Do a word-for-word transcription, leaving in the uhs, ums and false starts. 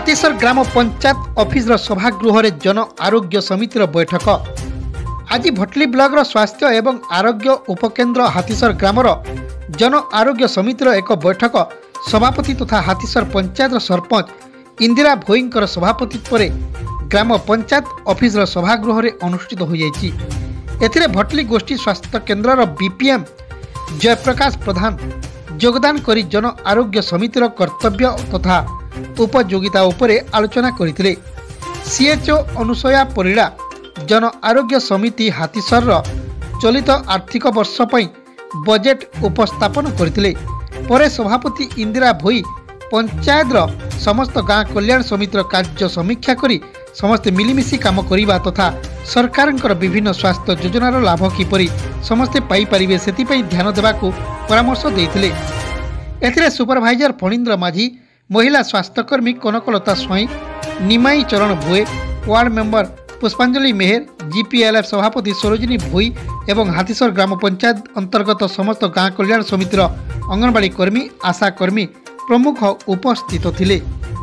हाथीसर ग्राम panchayat office सभागृह रे जन आरोग्य समितिर बैठक। आज भटली ब्लॉक स्वास्थ्य एवं आरोग्य उपकेन्द्र हाथीसर ग्रामर जन आरोग्य समितिर एक बैठक सभापति तथा हाथीसर पंचायत सरपंच इंदिरा भोईंकर सभापतित्व ग्राम पंचायत ऑफिस सभागृह रे अनुष्ठित हो जाइछि। एथिरे भटली गोष्ठी स्वास्थ्य केन्द्र बीपीएम जयप्रकाश प्रधान योगदान करी जन आरोग्य समितिर कर्तव्य तथा उपयोगिता उपरे आलोचना करथिले। सीएचओ अनुसया परिड़ा जन आरोग्य समिति हाथीसर चलित आर्थिक वर्ष पई बजेट उपस्थापन करथिले। परे सभापति इंदिरा भोई पंचायत समस्त गाँ कल्याण समितिर कार्य समीक्षा करी समस्ते मिलिमिशि काम करिबा तथा सरकारंकर विभिन्न स्वास्थ्य योजनार लाभ किपरि समस्ते पाई परिबे सेतिपई ध्यान देबाकू परामर्श देइथिले। एथिरे सुपरभाइजर फणीन्द्र माझी, महिला स्वास्थ्यकर्मी कनकलता स्वाई, निमाई चरण भोए, वार्ड मेंबर पुष्पांजलि मेहर, जीपीएलएफ सभापति सरोजिनी भोई एवं हाथीसर ग्राम पंचायत अंतर्गत समस्त गाँ कल्याण समितिर अंगनवाड़ी कर्मी, आशा कर्मी प्रमुख उपस्थित थिले।